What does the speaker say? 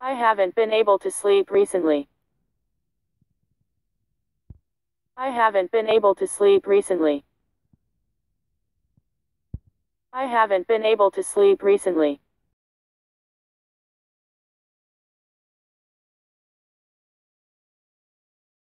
I haven't been able to sleep recently. I haven't been able to sleep recently. I haven't been able to sleep recently.